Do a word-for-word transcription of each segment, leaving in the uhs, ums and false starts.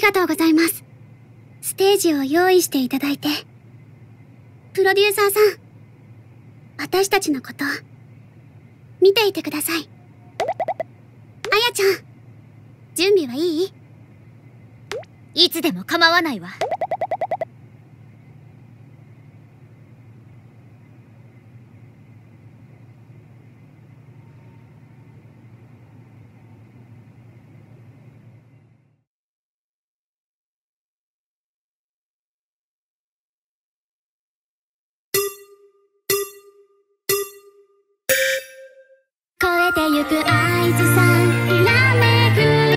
がとうございます。ステージを用意していただいて。プロデューサーさん、私たちのこと、見ていてください。あやちゃん、準備はいい？ いつでも構わないわ。 越えてゆく合図さんらめく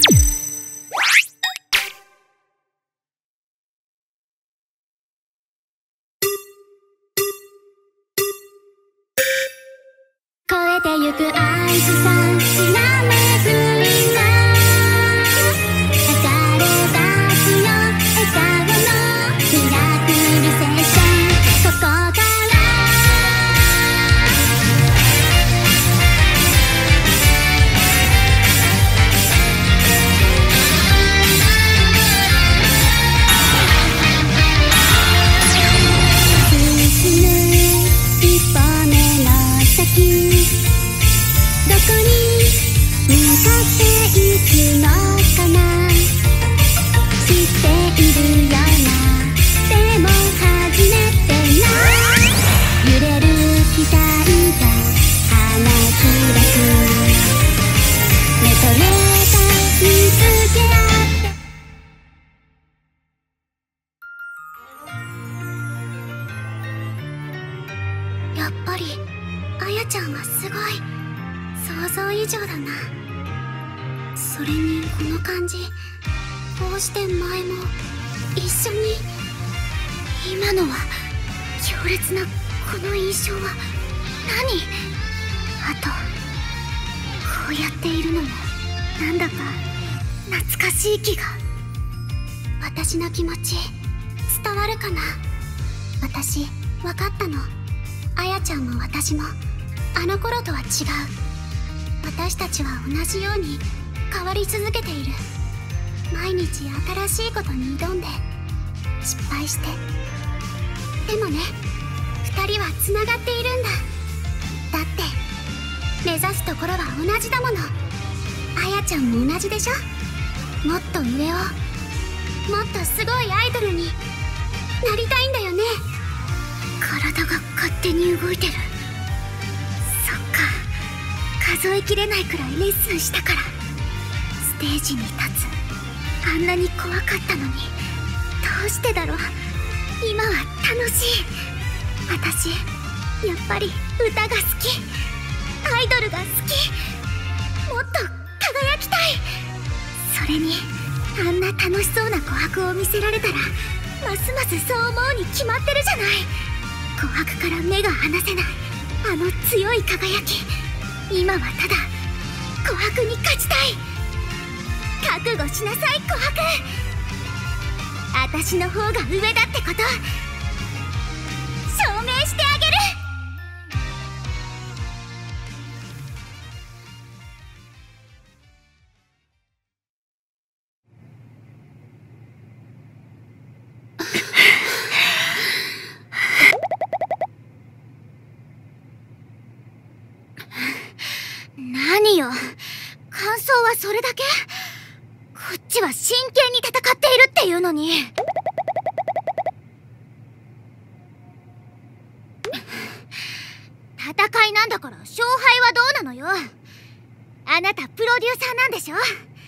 越えてゆく合図さんらめくが流れ出すよ笑顔のミラクルセッション。ここからどこに向かっていくのかな、知っているような、でも初めてな、揺れる期待が花開く、目と目が見つけ合って。やっぱりあやちゃんはすごい。想像以上だな。それにこの感じ、こうして前も一緒に。今のは強烈なこの印象は何？あとこうやっているのもなんだか懐かしい気が。私の気持ち伝わるかな。私分かったの。あやちゃんも私もあの頃とは違う。私たちは同じように変わり続けている。毎日新しいことに挑んで失敗して。でもね、二人はつながっているんだ。だって目指すところは同じだもの。あやちゃんも同じでしょ。もっと上を、もっとすごいアイドルになりたいんだよね。体が勝手に動いてる。そっか、数えきれないくらいレッスンしたから。ステージに立つ、あんなに怖かったのに、どうしてだろう。今は楽しい。私やっぱり歌が好き、アイドルが好き、もっと輝きたい。それにあんな楽しそうな琥珀を見せられたら、ますますそう思うに決まってるじゃない。琥珀から目が離せないあの強い輝き。今はただ琥珀に勝ちたい。覚悟しなさい琥珀。私の方が上だってこと証明してあげる。 何よ、感想はそれだけ？こっちは真剣に戦っているっていうのに。戦いなんだから勝敗はどうなのよ。あなたプロデューサーなんでしょ。あ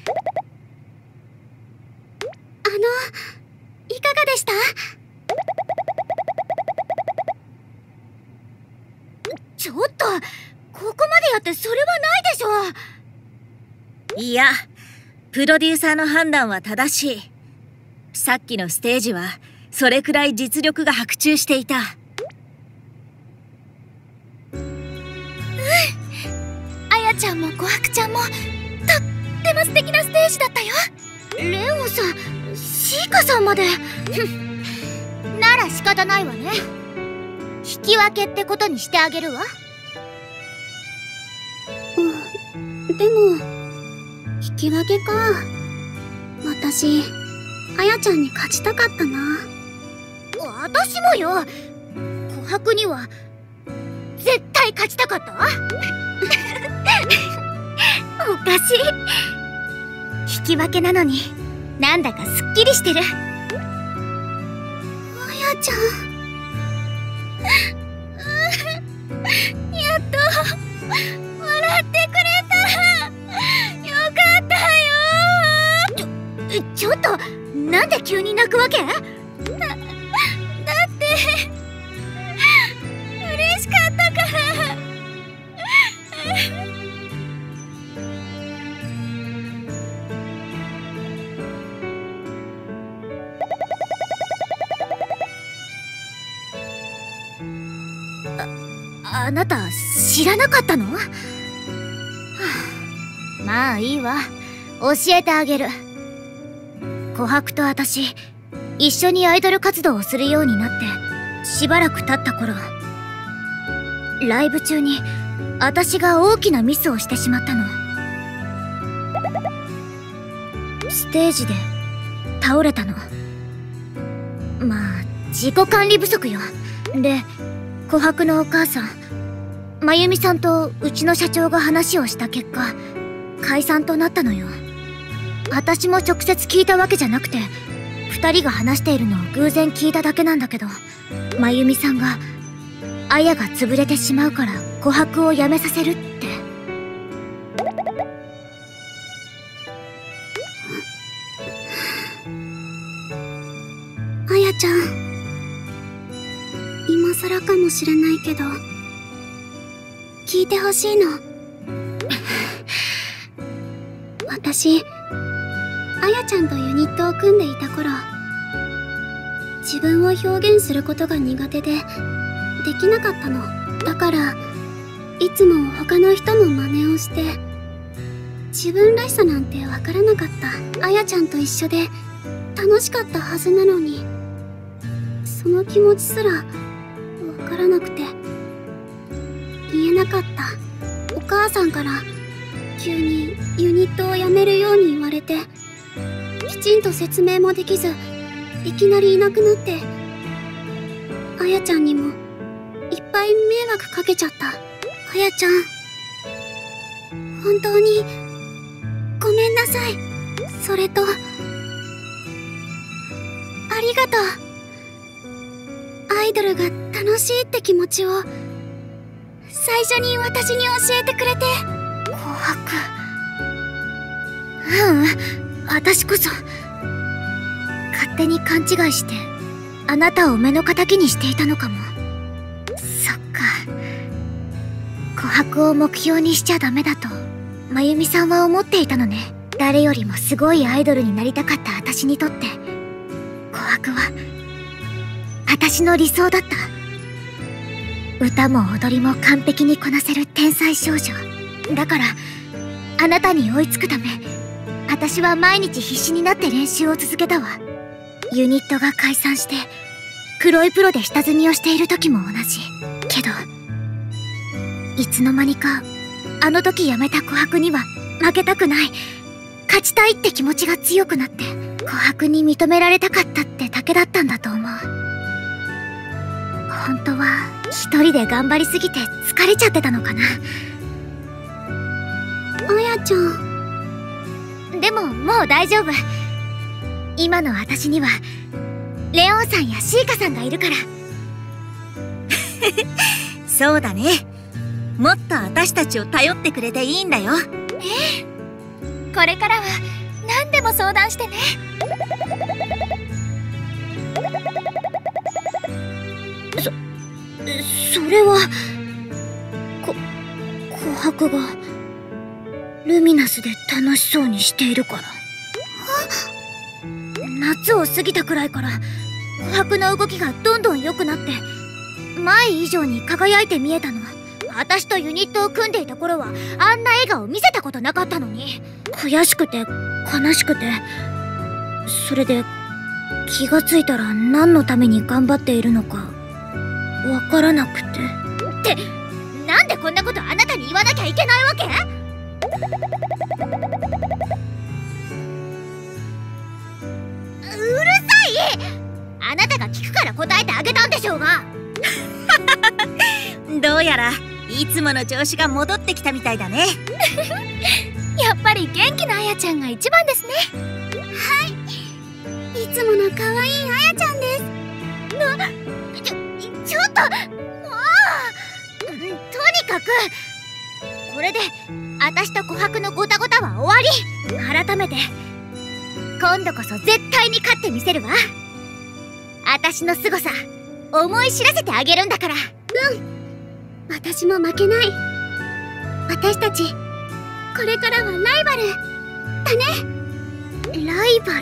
の、いかがでした？ ちょっと、ここまでやってそれはないでしょ。 いや、プロデューサーの判断は正しい。さっきのステージはそれくらい実力が伯仲していた。 うん、あやちゃんも琥珀ちゃんもとっても素敵なステージだったよ。レオンさん、シーカさんまで。なら仕方ないわね。引き分けってことにしてあげるわ。 でも引き分けか。私あやちゃんに勝ちたかったな。 私もよ。琥珀には絶対勝ちたかったわ。おかしい。引き分けなのになんだかすっきりしてる。 あやちゃんやっと笑ってくれた。よかったよ。ちょ、ちょっとなんで急に泣くわけ？だ、だって嬉しかったから。あ、あなた知らなかったの？はあ、まあいいわ。教えてあげる。琥珀と私一緒にアイドル活動をするようになってしばらく経った頃、ライブ中に私が大きなミスをしてしまったの。ステージで倒れたの。まあ自己管理不足よ。で琥珀のお母さん真由美さんとうちの社長が話をした結果解散となったのよ。私も直接聞いたわけじゃなくて二人が話しているのを偶然聞いただけなんだけど、真由美さんがあやが潰れてしまうから琥珀をやめさせるって。 あやちゃん、今更かもしれないけど聞いてほしいの。私あやちゃんとユニットを組んでいた頃、自分を表現することが苦手でできなかったの。だからいつも他の人の真似をして自分らしさなんてわからなかった。あやちゃんと一緒で楽しかったはずなのに、その気持ちすらわからなくて言えなかった。お母さんから急にユニットを辞めるように言われて、きちんと説明もできずいきなりいなくなって、あやちゃんにもいっぱい迷惑かけちゃった。あやちゃん、本当にごめんなさい。それとありがとう。アイドルが楽しいって気持ちを最初に私に教えてくれて。琥珀、ううん、私こそ勝手に勘違いしてあなたを目の敵にしていたのかも。そっか、琥珀を目標にしちゃダメだと真由美さんは思っていたのね。誰よりもすごいアイドルになりたかった私にとって琥珀は私の理想だった。歌も踊りも完璧にこなせる天才少女だから、あなたに追いつくため私は毎日必死になって練習を続けたわ。ユニットが解散して黒いプロで下積みをしている時も同じ。けどいつの間にかあの時辞めた琥珀には負けたくない、勝ちたいって気持ちが強くなって、琥珀に認められたかったってだけだったんだと思う。本当は一人で頑張りすぎて疲れちゃってたのかな。あやちゃん、でももう大丈夫。今の私にはレオンさんやシーカさんがいるから。 そうだね。もっと私たちを頼ってくれていいんだよ。 ええ、これからは何でも相談してね。そ、それはこ琥珀がルミナスで楽しそうにしているから。夏を過ぎたくらいから琥珀の動きがどんどん良くなって前以上に輝いて見えたの。私とユニットを組んでいた頃はあんな笑顔見せたことなかったのに、悔しくて悲しくて、それで気がついたら何のために頑張っているのかわからなくて。ってなんでこんなことあなたに言わなきゃいけないわけ？う答えてあげたんでしょうが。 どうやらいつもの調子が戻ってきたみたいだね。 やっぱり元気なあやちゃんが一番ですね。 はい、いつもの可愛いあやちゃんです。 な、ちょ、ちょっともう、とにかくこれで私と琥珀のゴタゴタは終わり。改めて今度こそ絶対に勝ってみせるわ。私の凄さ思い知らせてあげるんだから。 うん、私も負けない。私たちこれからはライバルだね。 ライバル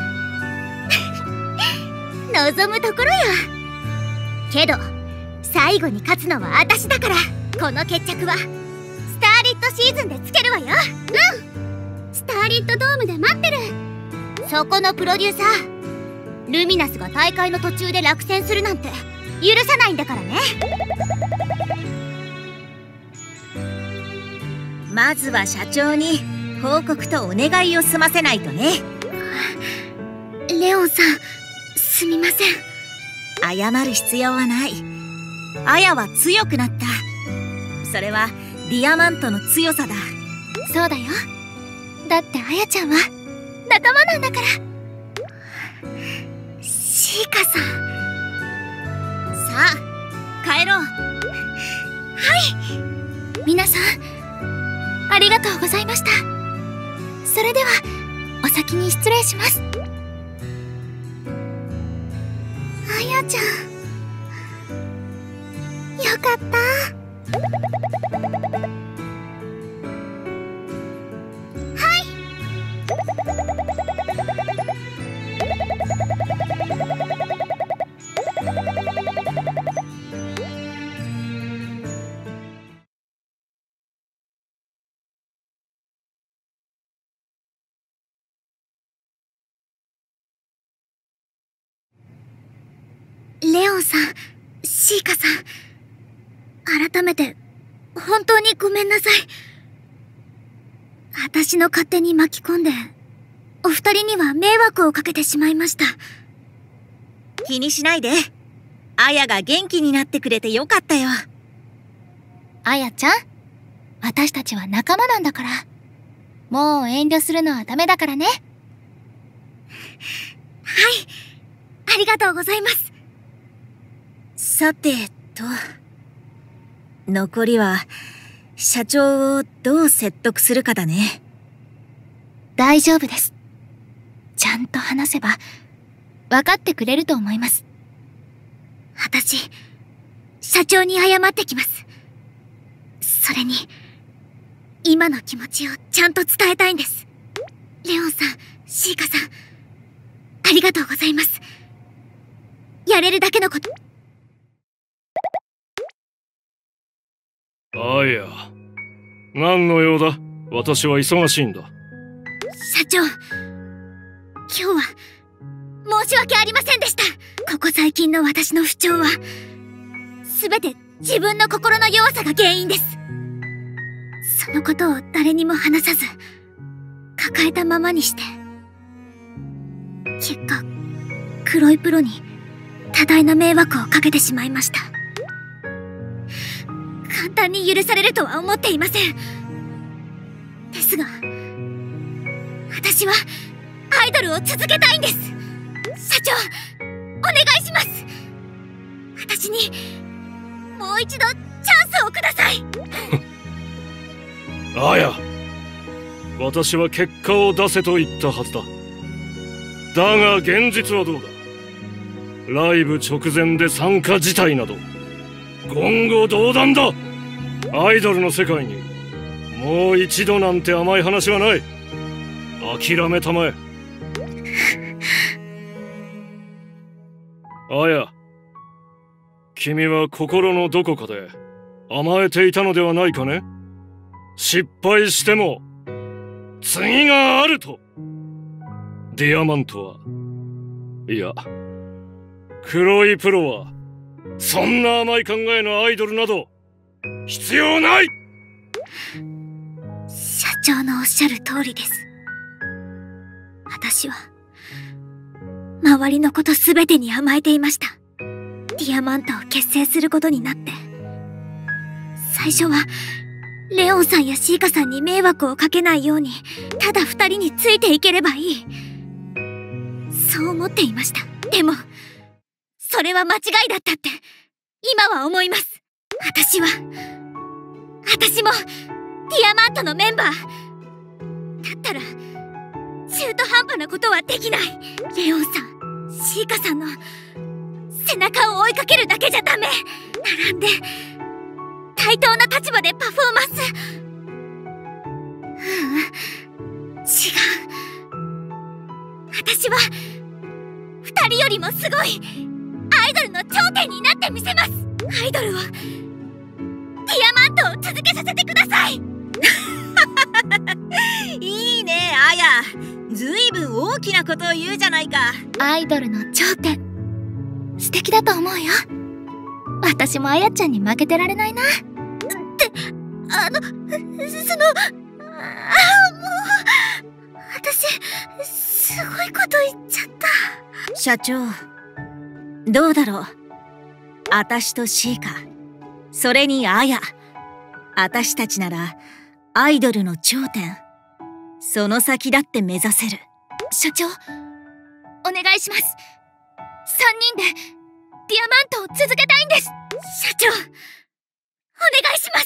望むところよ。けど最後に勝つのは私だから、この決着はスターリットシーズンでつけるわよ。 うん、スターリットドームで待ってる。 そこのプロデューサー、ルミナスが大会の途中で落選するなんて許さないんだからね。 まずは社長に報告とお願いを済ませないとね。 レオンさん、すみません。 謝る必要はない。アヤは強くなった。それはディアマントの強さだ。 そうだよ。だってアヤちゃんは仲間なんだから。 シーカさん。 さあ帰ろう。 はい、皆さんありがとうございました。それではお先に失礼します。 あやちゃん、よかった。はい。レオンさん、シーカさん、改めて本当にごめんなさい。私の勝手に巻き込んでお二人には迷惑をかけてしまいました。 気にしないで。アヤが元気になってくれてよかったよ。 アヤちゃん、私たちは仲間なんだから、もう遠慮するのはダメだからね。はい、 ありがとうございます。 さてと、残りは社長をどう説得するかだね。 大丈夫です。ちゃんと話せば分かってくれると思います。 私、社長に謝ってきます。それに今の気持ちをちゃんと伝えたいんです。レオンさん、シーカさん、ありがとうございます。やれるだけのこと。 あいや、何の用だ。私は忙しいんだ。 社長、今日は申し訳ありませんでした。ここ最近の私の不調は全て自分の心の弱さが原因です。そのことを誰にも話さず抱えたままにして、結果黒いプロに多大な迷惑をかけてしまいました。簡単に許されるとは思っていません。ですが私はアイドルを続けたいんです。社長、お願いします。私にもう一度チャンスをください。 あや、私は結果を出せと言ったはずだ。だが現実はどうだ。ライブ直前で参加辞退など言語道断だ。アイドルの世界にもう一度なんて甘い話はない。諦めたまえ。あや、君は心のどこかで甘えていたのではないかね。失敗しても次があると。ディアマントは、いや黒いプロはそんな甘い考えのアイドルなど必要ない。 社長のおっしゃる通りです。私は周りのことすべてに甘えていました。 ディアマントを結成することになって、最初はレオンさんやシーカさんに迷惑をかけないようにただ二人についていければいい、そう思っていました。でもそれは間違いだったって今は思います。私は私もディアマントのメンバーだったら中途半端なことはできない。レオンさん、シーカさんの背中を追いかけるだけじゃダメ。並んで対等な立場でパフォーマンス。ううん、違う。私は二人よりもすごいアイドルの頂点になってみせます。アイドルを、ディアマントを続けさせてください。 いいね、アヤ。ずいぶん大きなことを言うじゃないか。 アイドルの頂点、素敵だと思うよ。私もあやちゃんに負けてられないな。って、あの、その、ああ、もう、私、すごいこと言っちゃった。 社長、どうだろう。あたしとシーカ、それにアヤ、あたしたちならアイドルの頂点、その先だって目指せる。 社長、お願いします。三人でディアマントを続けたいんです。社長、お願いします。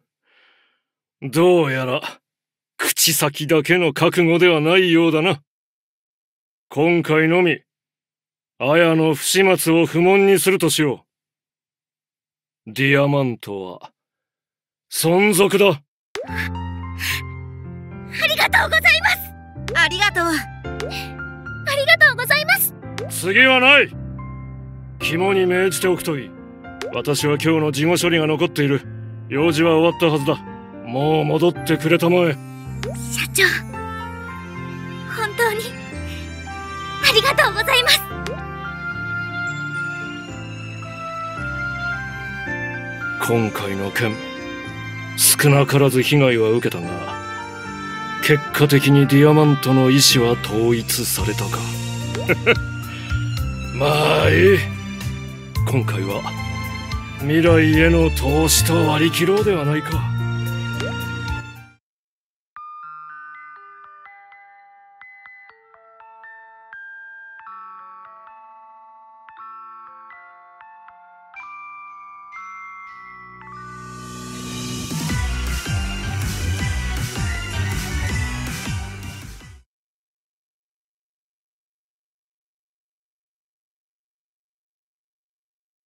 どうやら口先だけの覚悟ではないようだな。今回のみアヤの不始末を不問にするとしよう。ディアマントは存続だ。 ありがとうございます。 ありがとう。 ありがとうございます。 次はない。肝に銘じておくといい。私は今日の事後処理が残っている。用事は終わったはずだ。もう戻ってくれたまえ。 社長、本当にありがとうございます。 今回の件、少なからず被害は受けたが、結果的にディアマントの意志は統一されたか。まあいい。今回は未来への投資と割り切ろうではないか。